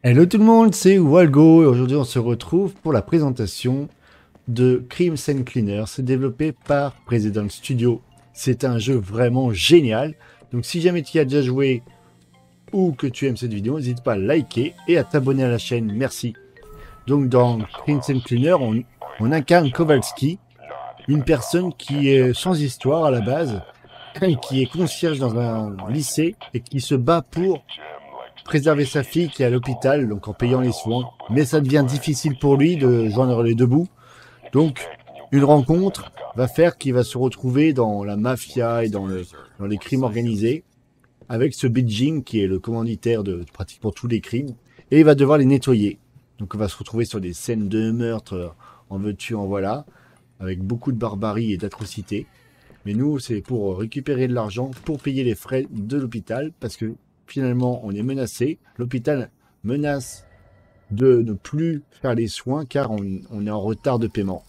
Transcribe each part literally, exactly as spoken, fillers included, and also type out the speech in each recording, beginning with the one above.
Hello tout le monde, c'est Walgo et aujourd'hui on se retrouve pour la présentation de Crimson Cleaner. C'est développé par President Studio. C'est un jeu vraiment génial. Donc si jamais tu y as déjà joué ou que tu aimes cette vidéo, n'hésite pas à liker et à t'abonner à la chaîne. Merci. Donc dans Crimson Cleaner, on, on incarne Kowalski, une personne qui est sans histoire à la base, et qui est concierge dans un lycée et qui se bat pour préserver sa fille qui est à l'hôpital, donc en payant les soins. Mais ça devient difficile pour lui de joindre les deux bouts. Donc, une rencontre va faire qu'il va se retrouver dans la mafia et dans, le, dans les crimes organisés avec ce Beijing qui est le commanditaire de, de pratiquement tous les crimes. Et il va devoir les nettoyer. Donc, on va se retrouver sur des scènes de meurtre, en veux-tu, en voilà, avec beaucoup de barbarie et d'atrocités. Mais nous, c'est pour récupérer de l'argent pour payer les frais de l'hôpital parce que finalement, on est menacé. L'hôpital menace de ne plus faire les soins car on, on est en retard de paiement.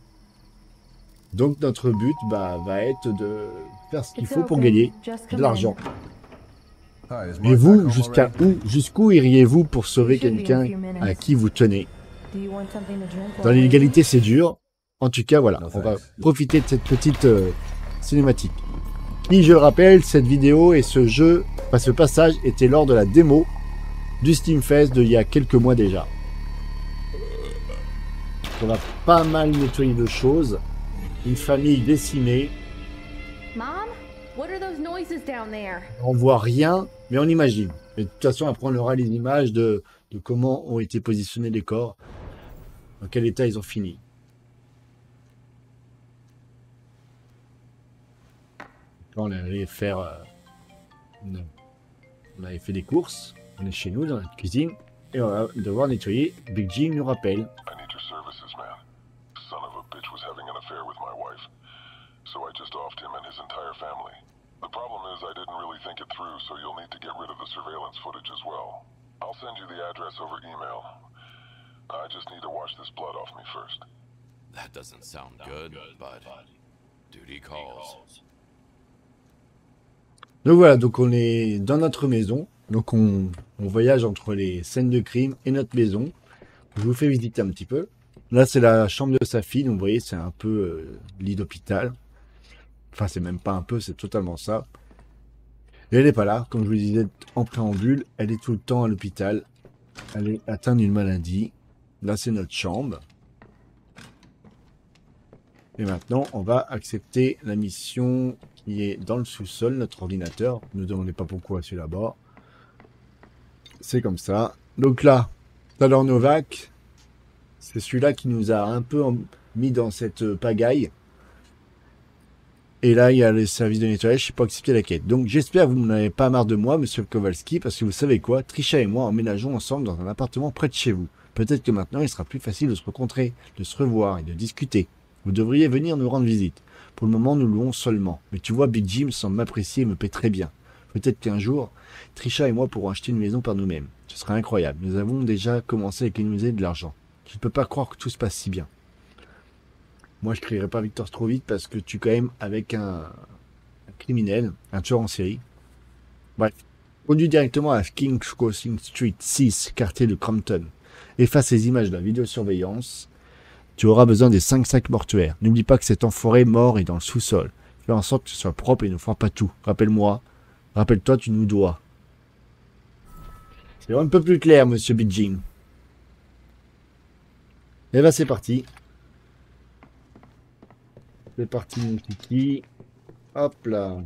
Donc notre but bah, va être de faire ce qu'il faut pour gagner de l'argent. Mais vous, jusqu'à où, jusqu'où iriez-vous pour sauver quelqu'un à qui vous tenez? Dans l'illégalité, c'est dur. En tout cas, voilà, on va profiter de cette petite euh, cinématique. Qui, je le rappelle, cette vidéo et ce jeu, enfin, ce passage était lors de la démo du Steam Fest d'il y a quelques mois déjà. On va pas mal nettoyer de choses. Une famille décimée. Mom, what are those noises down there? On voit rien, mais on imagine. Et de toute façon, après, on aura les images de, de comment ont été positionnés les corps, dans quel état ils ont fini. Là, on allait faire... Euh, une... On avait fait des courses. On est chez nous, dans la cuisine. Et on va devoir nettoyer. Big Jim nous rappelle. So I just offed him and his entire family. The problem is I didn't really think it through, so you'll need to get rid of the surveillance footage as well. I'll send you the address over email. I just need to wash this blood off me first. That doesn't sound good, but duty calls. Donc voilà, donc on est dans notre maison. Donc on, on voyage entre les scènes de crime et notre maison. Je vous fais visiter un petit peu. Là, c'est la chambre de sa fille. Donc vous voyez, c'est un peu euh, lit d'hôpital. Enfin, c'est même pas un peu, c'est totalement ça. Et elle n'est pas là, comme je vous disais en préambule, elle est tout le temps à l'hôpital. Elle est atteinte d'une maladie. Là, c'est notre chambre. Et maintenant, on va accepter la mission qui est dans le sous-sol, notre ordinateur. Ne demandez pas pourquoi c'est là-bas. C'est comme ça. Donc là, Talor Novak, c'est celui-là qui nous a un peu mis dans cette pagaille. Et là, il y a les services de nettoyage, je n'ai pas accepté la quête. Donc j'espère que vous n'avez pas marre de moi, monsieur Kowalski, parce que vous savez quoi, Trisha et moi emménageons ensemble dans un appartement près de chez vous. Peut-être que maintenant, il sera plus facile de se rencontrer, de se revoir et de discuter. Vous devriez venir nous rendre visite. Pour le moment, nous louons seulement. Mais tu vois, Big Jim semble m'apprécier et me paie très bien. Peut-être qu'un jour, Trisha et moi pourrons acheter une maison par nous-mêmes. Ce sera incroyable. Nous avons déjà commencé à économiser de l'argent. Je ne peux pas croire que tout se passe si bien. Moi, je ne crierai pas Victor trop vite parce que tu es quand même avec un, un criminel, un tueur en série. Bref. Conduis directement à King's Crossing Street six, quartier de Crompton. Efface les images de la vidéosurveillance. Tu auras besoin des cinq sacs mortuaires. N'oublie pas que cet enfoiré mort est dans le sous-sol. Fais en sorte que ce soit propre et ne foire pas tout. Rappelle-moi. Rappelle-toi, tu nous dois. C'est un peu plus clair, monsieur Big Jim. Et ben, c'est parti. C'est parti mon kiki. Hop là.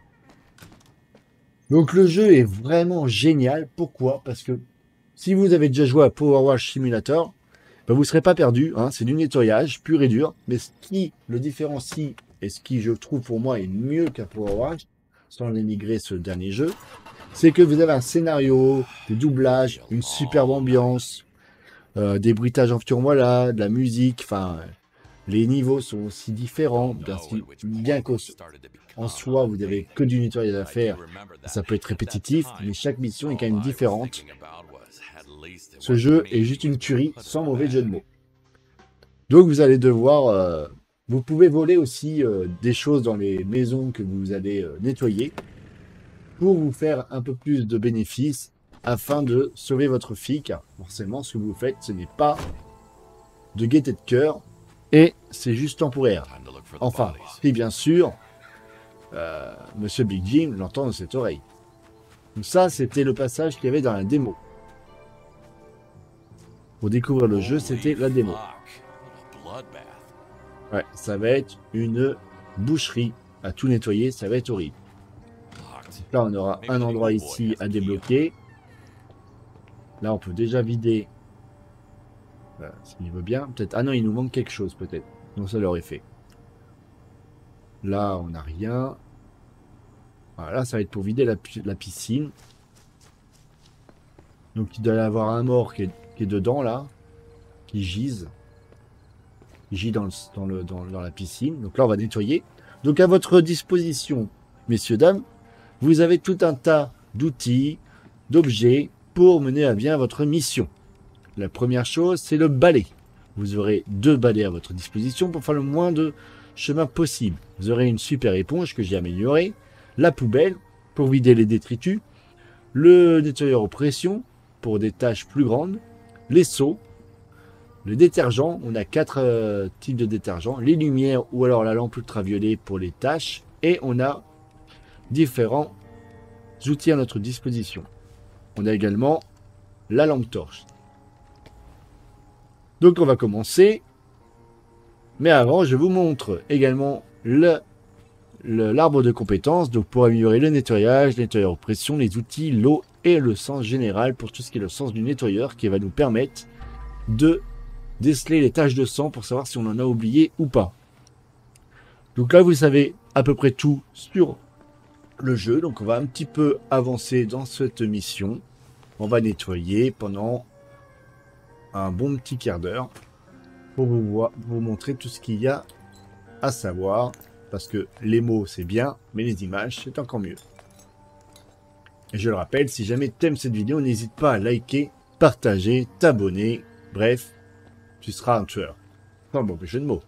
Donc le jeu est vraiment génial. Pourquoi? Parce que si vous avez déjà joué à Power Wash Simulator, ben vous ne serez pas perdu. Hein. C'est du nettoyage pur et dur. Mais ce qui le différencie et ce qui je trouve pour moi est mieux qu'à Power Wash, sans dénigrer ce dernier jeu, c'est que vous avez un scénario, des doublages, une superbe ambiance, euh, des bruitages en futur, voilà, de la musique, enfin... Les niveaux sont aussi différents, bien, bien qu'en soi, vous n'avez que du nettoyage à faire. Ça peut être répétitif, mais chaque mission est quand même différente. Ce jeu est juste une tuerie, sans mauvais jeu de mots. Donc vous allez devoir... Euh, vous pouvez voler aussi euh, des choses dans les maisons que vous allez euh, nettoyer pour vous faire un peu plus de bénéfices afin de sauver votre fille, car forcément, ce que vous faites, ce n'est pas de gaieté de cœur, et c'est juste temporaire. Time to look for the Enfin, bodies. si bien sûr, euh, Monsieur Big Jim l'entend dans cette oreille. Donc ça, c'était le passage qu'il y avait dans la démo. Pour découvrir le jeu, c'était la démo. Fuck. What a bloodbath. Ouais, ça va être une boucherie à tout nettoyer, ça va être horrible. Locked. Là, on aura un endroit ici à débloquer. Là, on peut déjà vider. Voilà, s'il veut bien. Peut-être. Ah non, il nous manque quelque chose, peut-être. Donc ça l'aurait fait. Là, on n'a rien. Voilà, ça va être pour vider la, pi- la piscine. Donc il doit y avoir un mort qui est, qui est dedans, là. Qui gise. Il gît dans, le, dans, le, dans, dans la piscine. Donc là, on va nettoyer. Donc à votre disposition, messieurs, dames, vous avez tout un tas d'outils, d'objets pour mener à bien votre mission. La première chose, c'est le balai. Vous aurez deux balais à votre disposition pour faire le moins de chemin possible. Vous aurez une super éponge que j'ai améliorée, la poubelle pour vider les détritus, le nettoyeur aux pressions pour des tâches plus grandes, les seaux, le détergent, on a quatre euh, types de détergent, les lumières ou alors la lampe ultraviolet pour les tâches, et on a différents outils à notre disposition. On a également la lampe torche. Donc on va commencer. Mais avant, je vous montre également le, le- l'arbre de compétences. Donc pour améliorer le nettoyage, le nettoyeur aux pressions, les outils, l'eau et le sens général pour tout ce qui est le sens du nettoyeur qui va nous permettre de déceler les taches de sang pour savoir si on en a oublié ou pas. Donc là, vous savez à peu près tout sur le jeu. Donc on va un petit peu avancer dans cette mission. On va nettoyer pendant un bon petit quart d'heure pour vous, voir, vous montrer tout ce qu'il y a à savoir. Parce que les mots, c'est bien, mais les images, c'est encore mieux. Et je le rappelle, si jamais tu aimes cette vidéo, n'hésite pas à liker, partager, t'abonner. Bref, tu seras un tueur. Enfin bon, jeu de mots.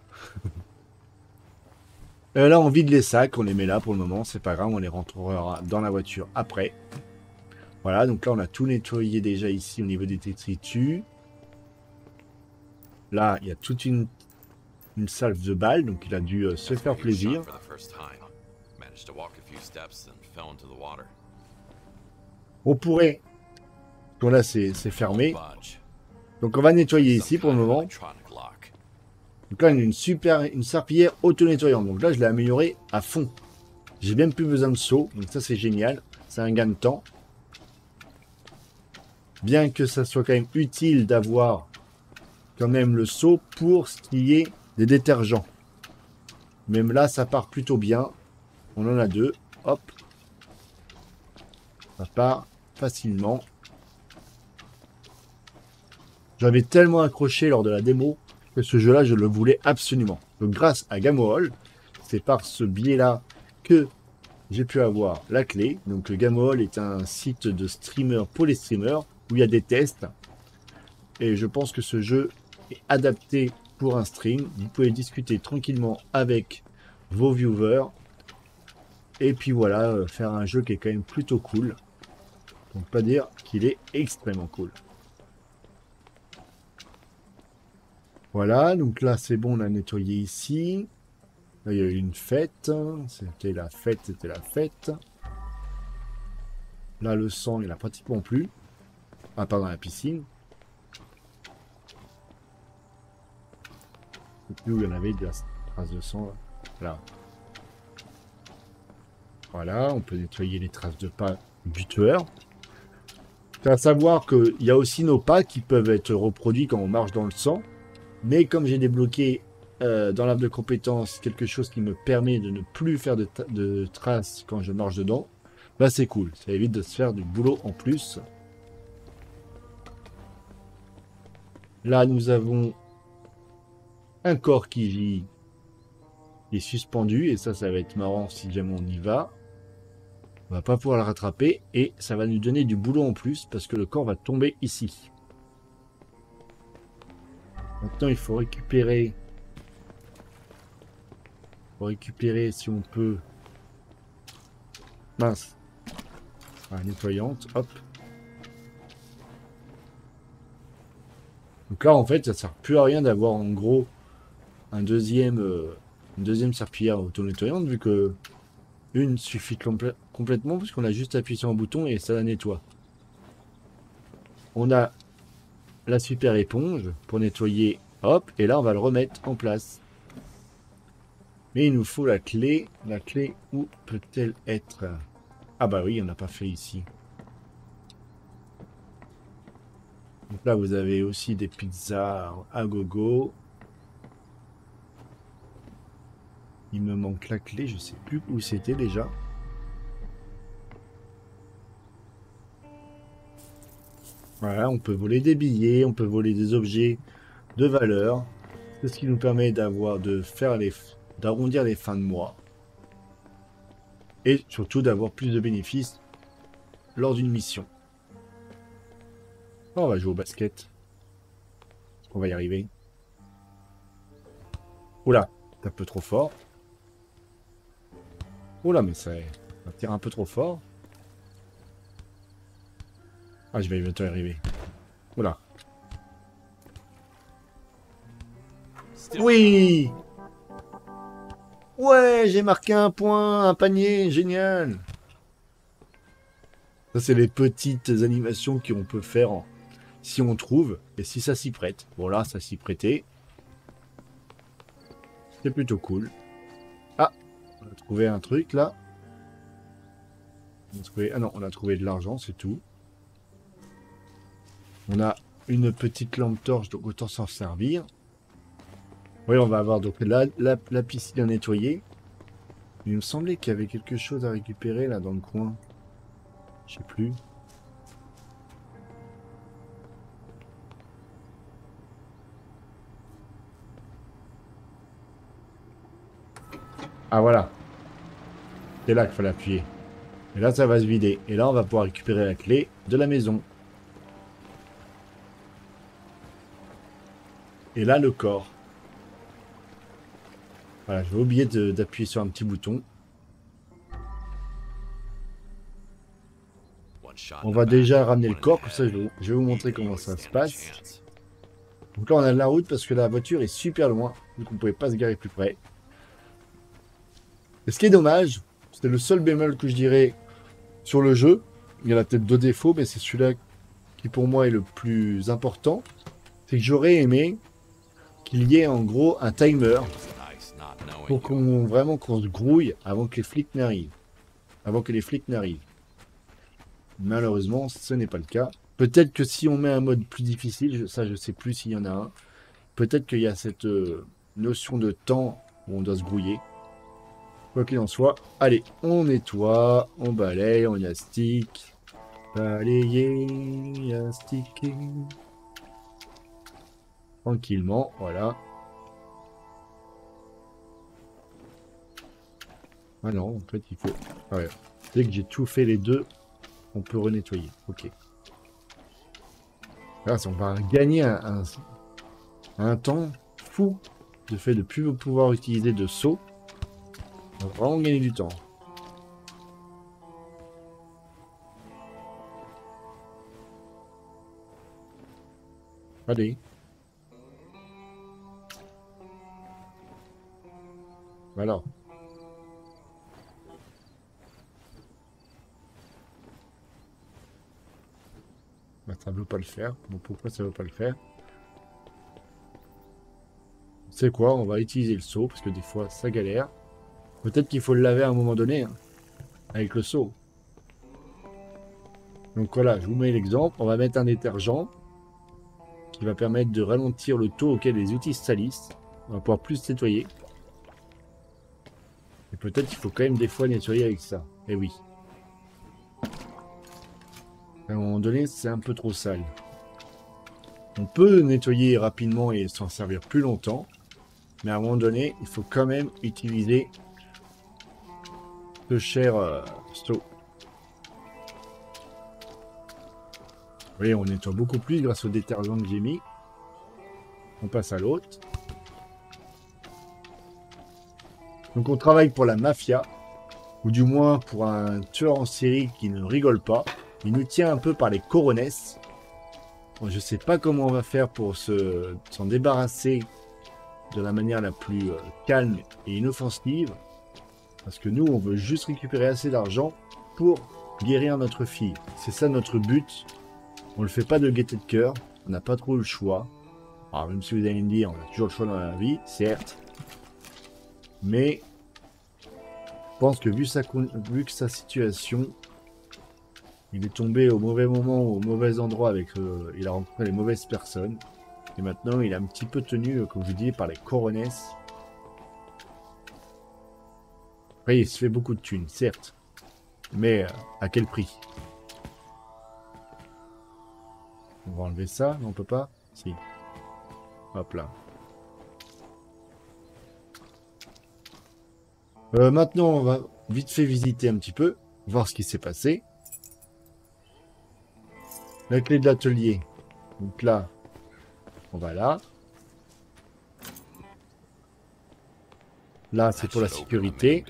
Euh, là, on vide les sacs, on les met là pour le moment, c'est pas grave, on les rentrera dans la voiture après. Voilà, donc là, on a tout nettoyé déjà ici au niveau des détritus. Là, il y a toute une, une salve de balles, donc il a dû euh, se faire plaisir. For the first time. Managed to walk a few steps and fell into the water. On pourrait... Bon, là, c'est c'est fermé. Budge. Donc, on va nettoyer Some ici pour le kind of moment. electronic lock. Donc là, on a une super une serpillière auto-nettoyante. Donc là, je l'ai améliorée à fond. J'ai même plus besoin de seau. Donc ça, c'est génial. C'est un gain de temps. Bien que ça soit quand même utile d'avoir quand même le seau pour ce qui est des détergents. Même là, ça part plutôt bien. On en a deux. Hop. Ça part facilement. J'avais tellement accroché lors de la démo que ce jeu-là, je le voulais absolument. Donc grâce à Gamehole, c'est par ce biais-là que j'ai pu avoir la clé. Donc Gamehole est un site de streamers pour les streamers où il y a des tests. Et je pense que ce jeu est adapté pour un stream. Vous pouvez discuter tranquillement avec vos viewers. Et puis voilà, euh, faire un jeu qui est quand même plutôt cool. Donc pas dire qu'il est extrêmement cool. Voilà, donc là c'est bon, on a nettoyé ici. Là il y a eu une fête. C'était la fête, c'était la fête. Là le sang il n'y en a pratiquement plus. À part dans la piscine. Je sais plus où il y en avait de la trace de sang. Là. Là. Voilà, on peut nettoyer les traces de pas du tueur. C'est à savoir qu'il y a aussi nos pas qui peuvent être reproduits quand on marche dans le sang. Mais comme j'ai débloqué euh, dans l'arbre de compétences quelque chose qui me permet de ne plus faire de, de traces quand je marche dedans, bah c'est cool. Ça évite de se faire du boulot en plus. Là, nous avons un corps qui vit, qui est suspendu. Et ça, ça va être marrant si jamais on y va. On va pas pouvoir le rattraper. Et ça va nous donner du boulot en plus parce que le corps va tomber ici. Maintenant, il faut récupérer... Il faut récupérer, si on peut... Mince. Ah, nettoyante, hop. Donc là, en fait, ça sert plus à rien d'avoir en gros un deuxième, euh, une deuxième serpillière auto-nettoyante vu que une suffit complè- complètement parce qu'on a juste appuyé sur un bouton et ça la nettoie. On a la super éponge pour nettoyer, hop, et là on va le remettre en place. Mais il nous faut la clé. La clé, où peut-elle être? Ah bah oui, on n'a pas fait ici. Donc là vous avez aussi des pizzas à gogo. Il me manque la clé, je sais plus où c'était déjà. Voilà, on peut voler des billets, on peut voler des objets de valeur. C'est ce qui nous permet d'avoir, de faire les, d'arrondir les fins de mois. Et surtout d'avoir plus de bénéfices lors d'une mission. On va jouer au basket. On va y arriver. Oula, c'est un peu trop fort. Oula, mais ça, ça tire un peu trop fort. Ah, je vais bientôt y arriver. Oula. Oui! Ouais, j'ai marqué un point, un panier, génial! Ça, c'est les petites animations qu'on peut faire en... si on trouve et si ça s'y prête. Bon, là, ça s'y prêtait. C'est plutôt cool. Ah, on a trouvé un truc là. On a trouvé... Ah non, on a trouvé de l'argent, c'est tout. On a une petite lampe torche, donc autant s'en servir. Oui, on va avoir donc la, la, la piscine à nettoyer. Il me semblait qu'il y avait quelque chose à récupérer là dans le coin. Je sais plus. Ah voilà. C'est là qu'il fallait appuyer. Et là, ça va se vider. Et là, on va pouvoir récupérer la clé de la maison. Et là, le corps. Voilà, je vais oublier d'appuyer sur un petit bouton. On va déjà ramener le corps, comme ça je vais, je vais vous montrer comment ça se passe. Donc là on a de la route parce que la voiture est super loin, donc on ne pouvait pas se garer plus près. Et ce qui est dommage, c'est le seul bémol que je dirais sur le jeu. Il y en a peut-être deux défauts, mais c'est celui-là qui pour moi est le plus important. C'est que j'aurais aimé qu'il y ait en gros un timer pour qu'on vraiment qu'on se grouille avant que les flics n'arrivent. Avant que les flics n'arrivent. Malheureusement, ce n'est pas le cas. Peut-être que si on met un mode plus difficile, ça je sais plus s'il y en a un, peut-être qu'il y a cette euh, notion de temps où on doit se grouiller. Quoi qu'il en soit, allez, on nettoie, on balaye, on astique. Balayer, astiquer. Tranquillement, voilà. Ah non, en fait il faut... Ah ouais. Dès que j'ai tout fait les deux, on peut renettoyer. Ok. Là, on va gagner un, un, un temps fou de fait de ne plus pouvoir utiliser de saut. On va vraiment gagner du temps. Allez. Alors. Bah, ça veut pas le faire. Bon, pourquoi ça veut pas le faire? C'est quoi? On va utiliser le seau parce que des fois ça galère. Peut-être qu'il faut le laver à un moment donné hein, avec le seau. Donc voilà, je vous mets l'exemple. On va mettre un détergent qui va permettre de ralentir le taux auquel les outils se salissent. On va pouvoir plus nettoyer. Et peut-être qu'il faut quand même des fois nettoyer avec ça. Eh oui. À un moment donné, c'est un peu trop sale. On peut nettoyer rapidement et s'en servir plus longtemps. Mais à un moment donné, il faut quand même utiliser ce cher euh, seau. Vous voyez, on nettoie beaucoup plus grâce au détergent que j'ai mis. On passe à l'autre. Donc on travaille pour la mafia. Ou du moins pour un tueur en série qui ne rigole pas. Il nous tient un peu par les coronesses. je sais pas comment on va faire pour se s'en débarrasser de la manière la plus euh, calme et inoffensive. Parce que nous, on veut juste récupérer assez d'argent pour guérir notre fille. C'est ça notre but. On le fait pas de gaieté de cœur. On n'a pas trop le choix. Alors, même si vous allez me dire, on a toujours le choix dans la vie, certes. Mais je pense que vu sa, vu que sa situation, il est tombé au mauvais moment, au mauvais endroit, avec, euh, il a rencontré les mauvaises personnes. Et maintenant, il est un petit peu tenu, euh, comme je vous dis, par les coronesses. Après, il se fait beaucoup de thunes, certes. Mais euh, à quel prix? On va enlever ça, non, on peut pas? Si. Hop là. Euh, maintenant, on va vite fait visiter un petit peu, voir ce qui s'est passé. La clé de l'atelier. Donc là, on va là. Là, c'est pour la sécurité.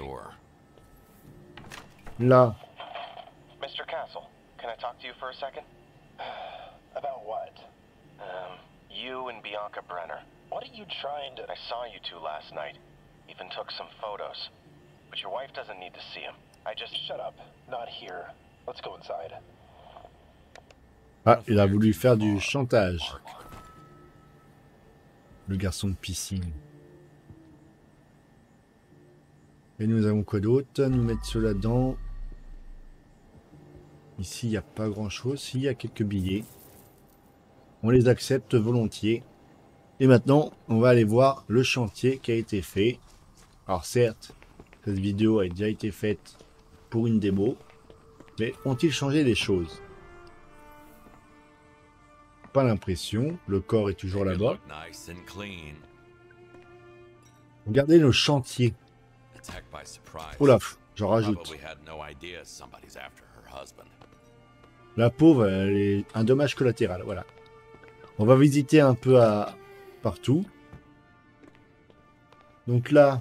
Là. Mister Castle, can I talk to you for a second? About what? Um, you and Bianca Brenner. What are you trying to... I saw you two last night. Even took some photos. But your wife doesn't need to see them. I just... Shut up. Not here. Let's go inside. Ah, il a voulu faire du chantage. Le garçon de piscine. Et nous avons quoi d'autre? Nous mettre cela dedans. Ici, il n'y a pas grand-chose. S'il y a quelques billets. On les accepte volontiers. Et maintenant, on va aller voir le chantier qui a été fait. Alors certes, cette vidéo a déjà été faite pour une démo. Mais ont-ils changé des choses? Pas l'impression. Le corps est toujours là-bas. Regardez le chantier. Oh là, j'en rajoute. La pauvre, elle est un dommage collatéral. Voilà. On va visiter un peu à partout. Donc là,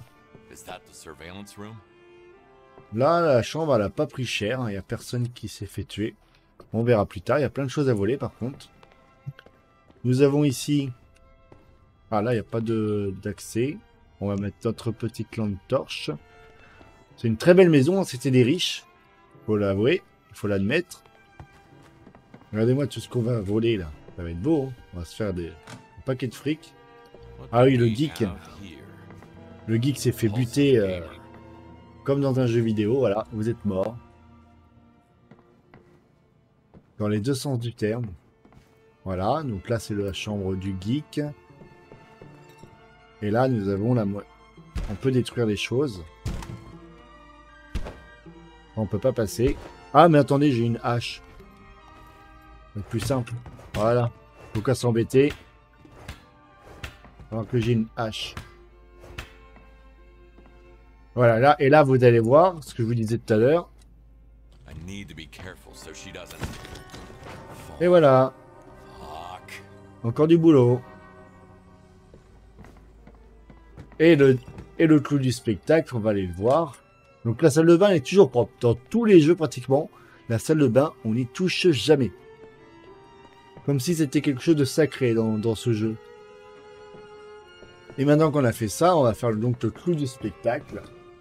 là, la chambre, elle a pas pris cher. Il n'y a personne qui s'est fait tuer. On verra plus tard. Il y a plein de choses à voler, par contre. Nous avons ici... Ah, là, il n'y a pas d'accès. On va mettre notre petite lampe torche. C'est une très belle maison. C'était des riches. Il faut l'avouer. Il faut l'admettre. Regardez-moi tout ce qu'on va voler, là. Ça va être beau. Hein. On va se faire des... un paquet de fric. Ah oui, le geek. Le geek s'est fait buter euh, comme dans un jeu vidéo. Voilà, vous êtes mort. Dans les deux sens du terme. Voilà, donc là c'est la chambre du geek. Et là nous avons la... On peut détruire les choses. On peut pas passer. Ah mais attendez, j'ai une hache. C'est plus simple. Voilà. Faut qu'à s'embêter. Alors que j'ai une hache. Voilà, là, et là, vous allez voir ce que je vous disais tout à l'heure. Et voilà. Encore du boulot. Et le, et le clou du spectacle, on va aller le voir. Donc la salle de bain est toujours propre. Dans tous les jeux, pratiquement, la salle de bain, on n'y touche jamais. Comme si c'était quelque chose de sacré dans, dans ce jeu. Et maintenant qu'on a fait ça, on va faire donc le clou du spectacle.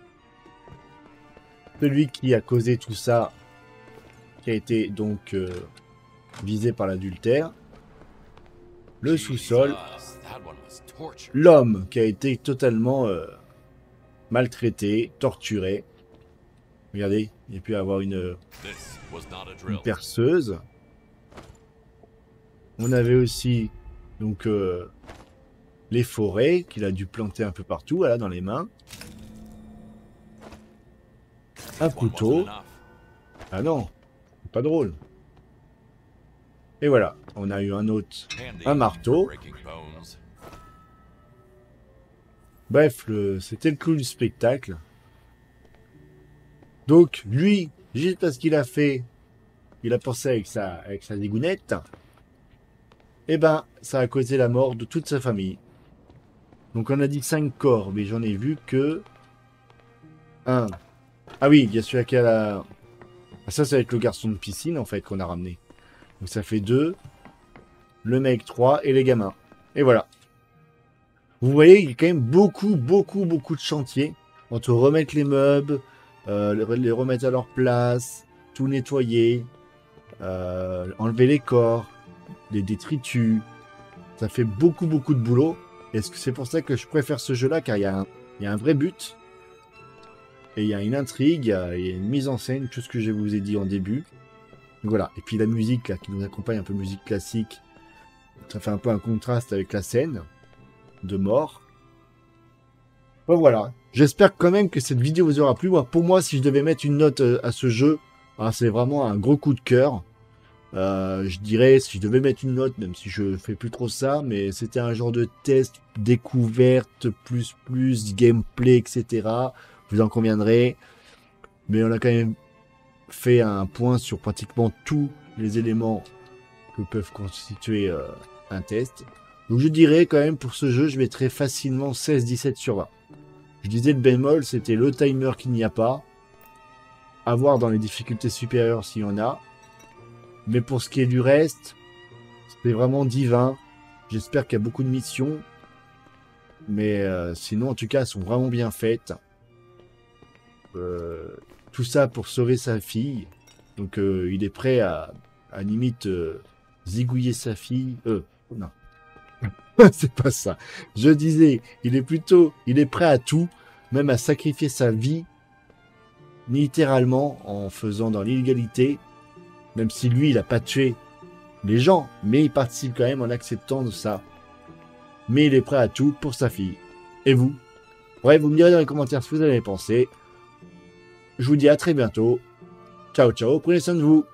Celui qui a causé tout ça, qui a été donc euh, visé par l'adultère. Le sous-sol. L'homme qui a été totalement euh, maltraité, torturé. Regardez, il a pu avoir une, une perceuse. On avait aussi donc euh, les forêts qu'il a dû planter un peu partout, voilà, dans les mains. Un couteau. Ah non, c'est pas drôle. Et voilà, on a eu un autre, un marteau. Bref, c'était le clou du spectacle. Donc, lui, juste parce qu'il a fait, il a pensé avec sa, avec sa dégounette, eh ben, ça a causé la mort de toute sa famille. Donc, on a dit cinq corps, mais j'en ai vu que un. Ah oui, il y a celui qui a la... Ah, ça, c'est avec le garçon de piscine, en fait, qu'on a ramené. Donc, ça fait deux. le mec trois et les gamins. Et voilà. Vous voyez, il y a quand même beaucoup, beaucoup, beaucoup de chantiers. Entre remettre les meubles, euh, les remettre à leur place, tout nettoyer, euh, enlever les corps, les détritus. Ça fait beaucoup, beaucoup de boulot. Et c'est pour ça que je préfère ce jeu-là, car il y, a un, il y a un vrai but. Et il y a une intrigue, il y a, il y a une mise en scène, tout ce que je vous ai dit en début. Donc voilà. Et puis la musique là, qui nous accompagne, un peu musique classique. Ça fait un peu un contraste avec la scène de mort. Bon voilà. J'espère quand même que cette vidéo vous aura plu. Pour moi, si je devais mettre une note à ce jeu, c'est vraiment un gros coup de cœur. Euh, je dirais, si je devais mettre une note, même si je fais plus trop ça, mais c'était un genre de test, découverte, plus plus, gameplay, et cetera. Vous en conviendrez. Mais on a quand même fait un point sur pratiquement tous les éléments que peuvent constituer euh, un test. Donc je dirais quand même pour ce jeu, je mettrais facilement seize dix-sept sur vingt. Je disais le bémol, c'était le timer qu'il n'y a pas. À voir dans les difficultés supérieures s'il y en a. Mais pour ce qui est du reste, c'est vraiment divin. J'espère qu'il y a beaucoup de missions. Mais euh, sinon, en tout cas, elles sont vraiment bien faites. Euh, tout ça pour sauver sa fille. Donc euh, il est prêt à, à limite euh, zigouiller sa fille. Euh, non. C'est pas ça. Je disais, il est plutôt, il est prêt à tout, même à sacrifier sa vie, littéralement, en faisant dans l'illégalité, même si lui, il a pas tué les gens, mais il participe quand même en acceptant de ça. Mais il est prêt à tout pour sa fille. Et vous? Bref, vous me direz dans les commentaires ce que vous avez pensé. Je vous dis à très bientôt. Ciao, ciao, prenez soin de vous.